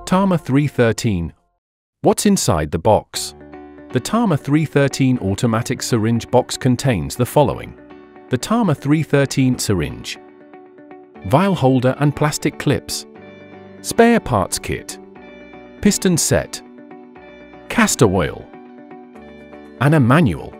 ThaMa-313. What's inside the box? The ThaMa-313 automatic syringe box contains the following: the ThaMa-313 syringe, vial holder and plastic clips, spare parts kit, piston set, castor oil, and a manual.